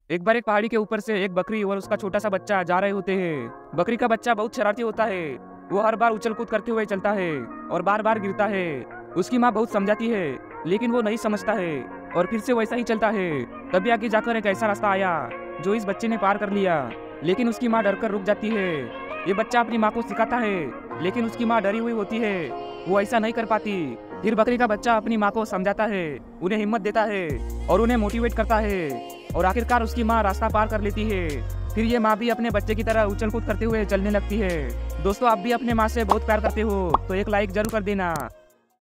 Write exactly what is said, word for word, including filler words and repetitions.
एक बार एक पहाड़ी के ऊपर से एक बकरी और उसका छोटा सा बच्चा जा रहे होते हैं। बकरी का बच्चा बहुत शरारती होता है। वो हर बार उछल कूद करते हुए चलता है और बार बार गिरता है। उसकी माँ बहुत समझाती है, लेकिन वो नहीं समझता है और फिर से वैसा ही चलता है। तभी आगे जाकर एक ऐसा रास्ता आया जो इस बच्चे ने पार कर लिया, लेकिन उसकी माँ डरकर रुक जाती है। ये बच्चा अपनी माँ को सिखाता है, लेकिन उसकी माँ डरी हुई होती है, वो ऐसा नहीं कर पाती। फिर बकरी का बच्चा अपनी माँ को समझाता है, उन्हें हिम्मत देता है और उन्हें मोटिवेट करता है और आखिरकार उसकी माँ रास्ता पार कर लेती है। फिर ये माँ भी अपने बच्चे की तरह उछल कूद करते हुए चलने लगती है। दोस्तों, आप भी अपने माँ से बहुत प्यार करते हो तो एक लाइक जरूर कर देना।